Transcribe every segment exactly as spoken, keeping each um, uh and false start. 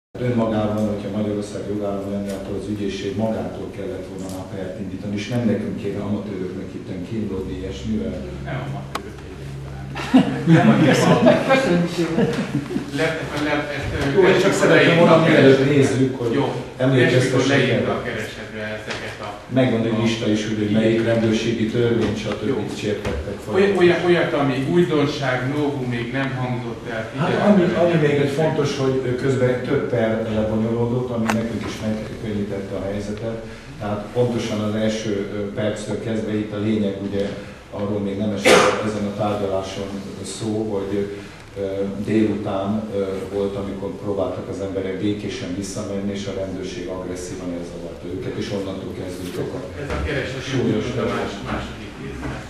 Önmagában, hogyha Magyarország jogállam lenne, akkor az ügyészség magától kellett volna a pert indítani, és nem nekünk kéne amatőröknek itten kínlódni ilyesmivel. Nem amatőrök egyébként. Köszönjük szépen! Jó, csak szeretném volna, mielőtt nézzük, hogy emlékeztessék a keresetre ezeket a... Megvan egy lista is, hogy melyik rendőrségi törvényt, stb. Sértettek fel. Olyat, olyat, ami újdonság, novum még nem hangzott el. Hát ami, ami még egy fontos, hogy közben több per lebonyolódott, ami nekünk is megkönnyítette a helyzetet. Tehát pontosan az első perctől kezdve itt a lényeg, ugye arról még nem esett ezen a tárgyaláson szó, hogy délután volt, amikor próbáltak az emberek békésen visszamenni, és a rendőrség agresszívan elzavarta őket, és onnantól kezdődtek a Ez a kereset súlyos a más, második részben.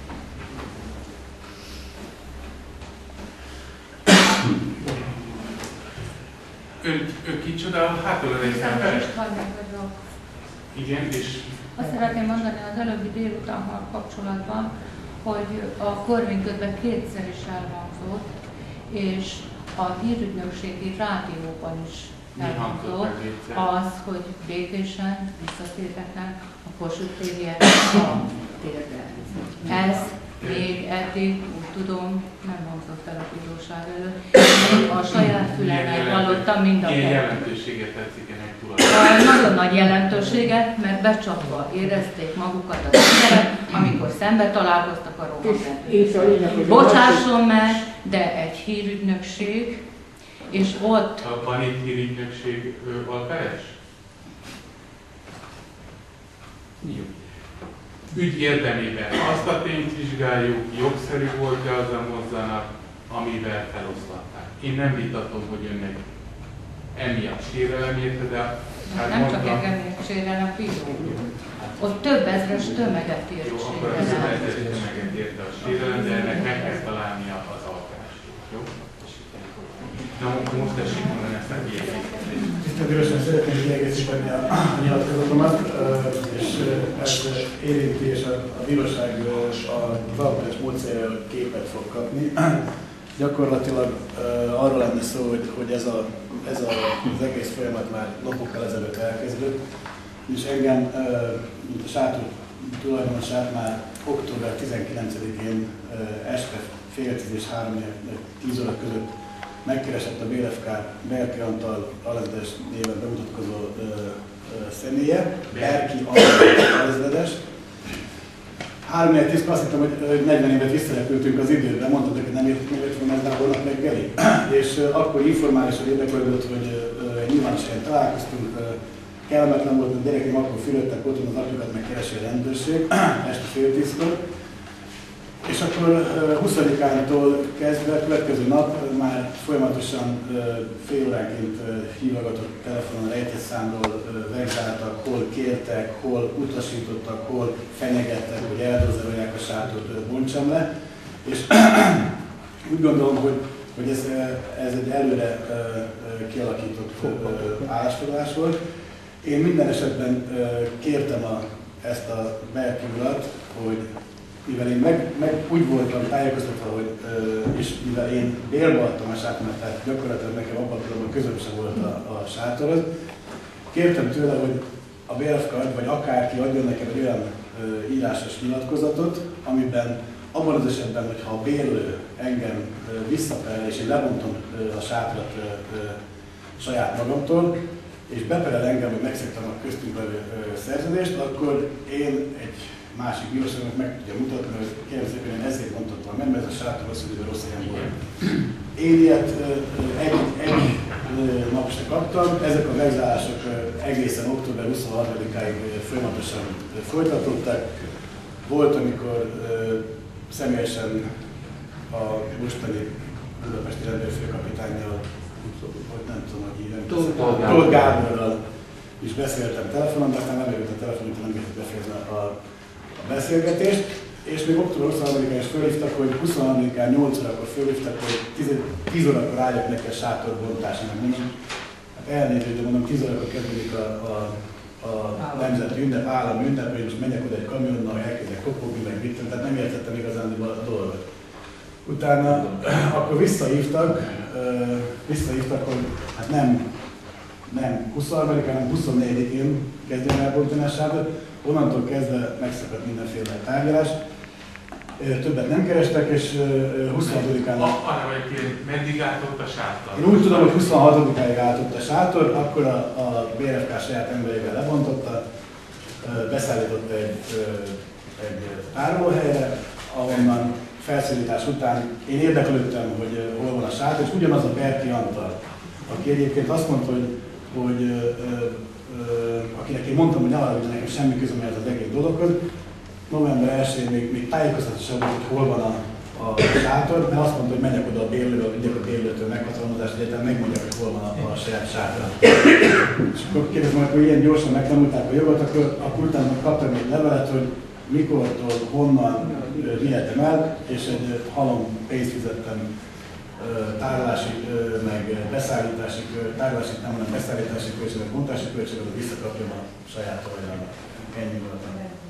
Ön, ön kicsoda? Hátul a részben. Igen, és... Azt szeretném mondani az előbbi délutánnal kapcsolatban, hogy a Corvin közben kétszer is elhangzott, és a hírügynökségi rádióban is elhangzott az, hogy békésen visszatérhetnek a Kossuth tériek a térre. Ez még eddig, úgy tudom, nem hangzott el a bíróság előtt. Én a saját fülemmel hallottam mind a kettőt. Milyen jelentőséget tetszik ennek tulajdonképpen? Nagyon nagy jelentőséget, mert becsapva érezték magukat az emberek, amikor szembe találkoztak a rohamrendőrséggel. Bocsásson meg, de egy hírügynökség, és ott... Van itt hírügynökség alperes? Jó. Ügy érdemében azt a tényt vizsgáljuk, jogszerű volt-e az a mozzanat, amivel feloszlatták. Én nem vitatom, hogy önnek emiatt sérelem érte, de... Hát nem mondtam, csak engem sérelem, bíró. Ott több ezres tömeget ért jó, akkor az ezres tömeget érte a sérelem, de ennek meg kell találnia az alkást. Jó? Na, most tessék mondani ezt a kiegészítést. Tisztelt Bíróság, szeretném kiegészíteni a nyilatkozatomat, és ez érinti, és a bíróság a valapos módszerrel képet fog kapni. Gyakorlatilag arról lenne szó, hogy, hogy ez, a, ez a, az egész folyamat már napokkal ezelőtt elkezdődött, és engem, mint a sátor tulajdonosát már október tizenkilencedikén este fél tíz és három tíz óra között megkeresett a bé el ef ká Berki Antal alezredes néven bemutatkozó ö, ö, személye, Berki Antal alezredes. három négy tíz azt hittem, hogy negyven évet visszarepültünk az időben, mondtam, hogy nem ért volna ez holnap reggeli. És ö, akkor informálisan érdeklődött, hogy ö, nyilvános helyen találkoztunk, ö, kellemetlen volt, hogy gyerekeim akkor fülöttek otthon, az apjukat megkeresi a rendőrség, este fél tízkor. És akkor huszadikántól kezdve, következő nap már folyamatosan fél óránként hívogatott telefonon rejtett számról vegzáltak, hol kértek, hol utasítottak, hol fenyegettek, hogy eldozerolják a sátort, bontsam le. És úgy gondolom, hogy, hogy ez, ez egy előre kialakított állásfoglalás volt. Én minden esetben kértem a, ezt a Berki urat, hogy mivel én meg, meg úgy voltam tájékoztatva, hogy, és mivel én bérbe adtam a sátoromat, tehát gyakorlatilag nekem abban a pillanatban közöm sem volt a, a sátorod, kértem tőle, hogy a bé el ef ká vagy akárki adjon nekem egy olyan ö, írásos nyilatkozatot, amiben abban az esetben, hogyha a bérlő engem ö, visszaperel, és én lebontom ö, a sátorat ö, ö, saját magamtól, és beperel engem, hogy megszegtem a köztünk levő szerződést, akkor én egy másik bíróságnak meg tudja mutatni, hogy kérem szépen, én ezért mondottam meg, mert ez a sátor rossz időben rossz helyen volt. Én ilyet egy, egy nap se kaptam, ezek a megzárások egészen október huszonharmadikáig folyamatosan folytatódtak. Volt, amikor személyesen a mostani budapesti rendőrfőkapitánnyal, hogy nem tudom, hogy így Tóth Gáborral is beszéltem telefonon, de aztán nem érült a telefon, hogy nem értett befejezni a, a beszélgetést. És még október huszonharmadikán is fölhívtak, hogy huszonharmadikán nyolc órakor fölhívtak, hogy tíz órakor álljak neki a sátor bontásának. Mondom, hát elnézést, de mondom, tíz órakor kezdődik a, a, a nemzeti ünnep, állami ünnep, hogy most menjek oda egy kamionnal, elkezdek kopogni, meg mit, tehát nem értettem igazán a dolgot. Utána akkor visszahívtak, visszahívtak, hogy hát nem nem huszonharmadikán, hanem huszonnegyedikén kezdjen elbontani a sátrat. Onnantól kezdve megszakadt mindenféle tárgyalás. Többet nem kerestek, és huszonhatodikán... Arra vagy kérdés, meddig állt ott a sátor? Én úgy tudom, hogy huszonhatodikáig állt ott a sátor, akkor a, a bé er ef ká saját emberével lebontotta, beszállított egy, egy tárolóhelyre, ahonnan felszólítás után én érdeklődtem, hogy hol van a sátor, és ugyanaz a Berki Antal, aki egyébként azt mondta, hogy, hogy ö, ö, akinek én mondtam, hogy ne arra, hogy nekem semmi közöm ez az egész dologhoz, november elsején még, még tájékoztatás sem volt, hogy hol van a, a sátor, mert azt mondta, hogy menjek oda a bérlőről, vigyek a bérlőtől meghatalmazást, egyáltalán megmondják, hogy hol van a, a saját sátor. És akkor kérdezem, hogy ilyen gyorsan megtanulták a jogot, akkor, akkor utána kaptam egy levelet, hogy mikortól, honnan vihetem el, és egy halom pénzt fizettem tárolási, meg beszállítási, tárolási, nem hanem beszállítási költséget, montási költséget, hogy visszakapjam a saját olajra. Ennyi volt.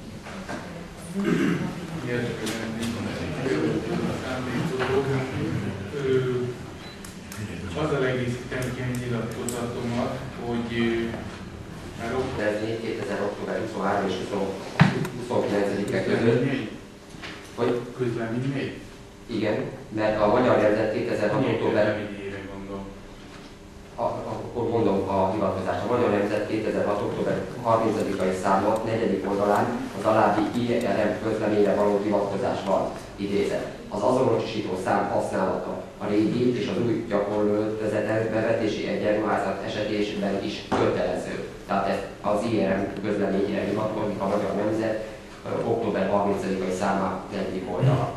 Azzal egészítem ki a nyilatkozatomat, hogy már kétezer október huszonharmadika és huszonkilencedike között. Hogy? Közlemény még? Igen, mert a Magyar Nemzet kétezer-hat október... Akkor mondom a hivatkozást. A Magyar Nemzet kétezer-hat október harmincadikai száma negyedik oldalán az alábbi i er em közleményre való hivatkozás van idézet. Az azonosító szám használata a régi és az új gyakorlóötvezetek bevetési egyenruházat esetében is kötelező. Tehát ez az i er em közleményére hivatkozik a Magyar Nemzet október harmincadikai száma negyedik oldala.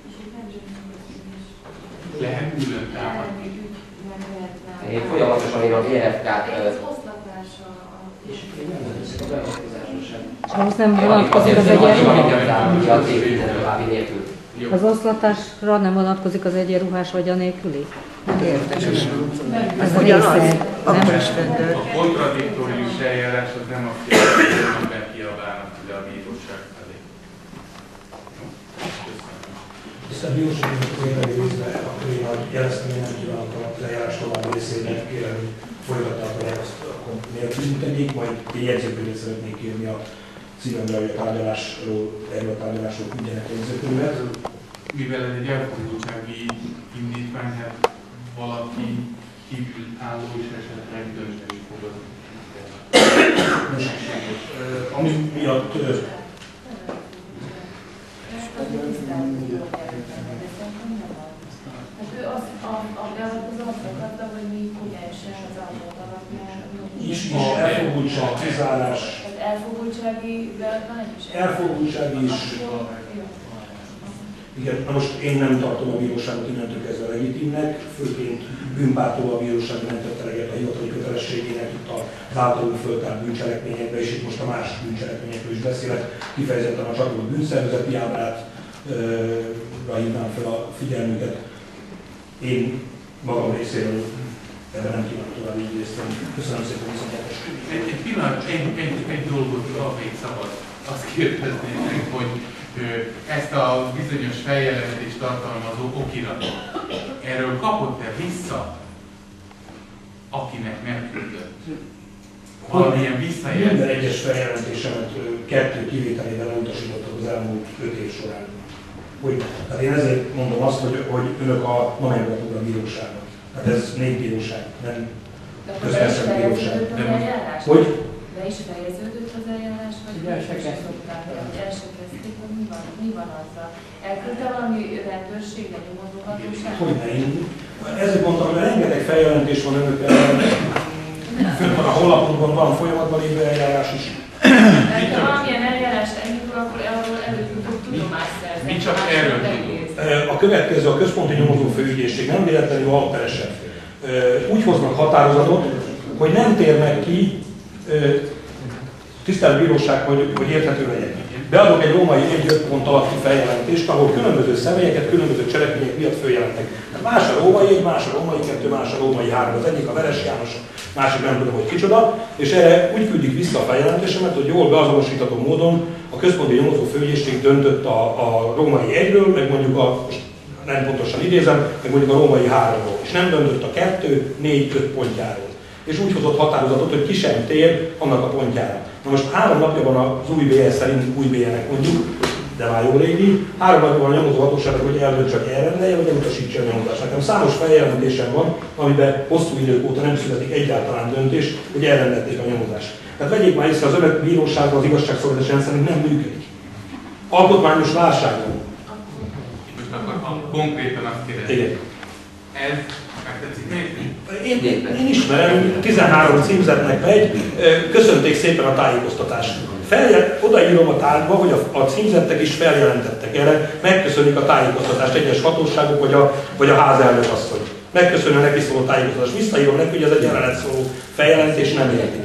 Lehet külön támadni. Én folyamatosan én a bé er ef ká-t... Ahhoz nem vonatkozik az egyenruhás? Az oszlatásra nem vonatkozik az egyenruhás vagy a nélküli? Érdekes. Ez a része. A kontradiktórius eljárás az nem azt jelenti, hogy nem kiabálnak ide a bíróság felé. Ezt a bíróságot tényleg részbe, akkor én jeleztem, hogy nem kívántam az eljárás további részében, kérem, hogy folytatták ezt akkor nélkül tegyék, majd én jegyzőkönyvet szeretnék írni a szívemre, hogy a tárgyalásról, erről a tárgyalásról küldjenek jegyzőkönyvet. Mivel ez egy elfogultsági indítvány, hát valaki kívül álló és esetleg dönteni fogod. Ami miatt ő azt a beavatkozó azt akarta, hogy mi kutyással az alapot alapján. is, is elfogultság, kizárás. Az elfogultsági beavatkozás is? Elfogultsági is. Igen, na most én nem tartom a bíróságot innentől kezdve legitimnek, főként bűnpártól a bíróság nem tett eleget a hivatali kötelességének itt az általunk föltárt bűncselekményekbe, és itt most a más bűncselekményekről is beszélek, kifejezetten a csatolt bűnszervezeti ábrátra hívnám fel a figyelmüket. Én magam részéről ebben nem kívánok tovább így részt venni. Köszönöm szépen, viszontlátásra. Egy, egy pillanat, egy, egy, egy dolgot, ha még szabad, azt kérdezném meg, hogy ezt a bizonyos feljelentést tartalmazó okiratot, erről kapott-e vissza, akinek nem küldött? Valamilyen visszajelzés? Minden egyes feljelentésemet kettő kivételével elutasítottak az elmúlt öt év során. Hogy, tehát én ezért mondom azt, hogy, hogy önök a nomenklatúra bíróságnak. Tehát ez népbíróság, nem köztársasági bíróság. Hogy? De is fejeződött az eljárás, vagy el se kezdték, el se kezdték, hogy mi van, mi van azzal? Elküldte valami rendőrség, vagy nyomozóhatóság? Hogyne, én ezért mondtam, hogy rengeteg feljelentés van önök ellen. Fönn van a honlapunkban, van folyamatban lévő eljárás is. Ha valamilyen eljárás elindul, akkor arról előbb tudomást szerzett. Mi csak erről tudunk? A következő, a Központi Nyomozó Főügyészség nem véletlenül alperesek. Úgy hoznak határozatot, hogy nem térnek ki, tisztelt bíróság, hogy, hogy érthető legyen. Beadok egy római egy-öt pont alatti feljelentést, ahol különböző személyeket, különböző cselekmények miatt följelentek. Más a római egy, más a római kettő, más a római három. Az egyik a Veres János, a másik nem tudom, hogy kicsoda, és erre úgy küldik vissza a feljelentésemet, hogy jól beazonosítható módon a Központi Nyomozó Főügyészség döntött a, a római egyről, meg mondjuk a, nem pontosan idézem, meg mondjuk a római háromról, és nem döntött a kettő, négy, öt pontjáról. és úgy hozott határozatot, hogy ki sem tér annak a pontjára. Na most három napja van az új bé es szerint, új bé es-nek mondjuk, de már jó régi, három napja van a nyomozó hatóságnak, hogy eldöntse, hogy elrendelje, vagy elutasítsa a nyomozást. Nekem számos feljelentésem van, amiben hosszú idők óta nem születik egyáltalán döntés, hogy elrendelték a nyomozást. Tehát vegyék már észre, az önök bírósága, az igazságszolgáltatás rendszerünk nem működik. Alkotmányos válság van. Most akkor konkrétan azt kérdezik. Igen. Ez megtetszik nézni? Én, én ismerem, tizenhárom címzetnek megy, köszönték szépen a tájékoztatást. Feljel, odaírom a tárgyba, hogy a, a címzettek is feljelentettek erre, megköszönik a tájékoztatást egyes hatóságok, vagy a, vagy a házelnök asszony. Megköszönő neki szóló tájékoztatást. Visszaírom neki, hogy ez egy jelenet szóló feljelentés, nem érti.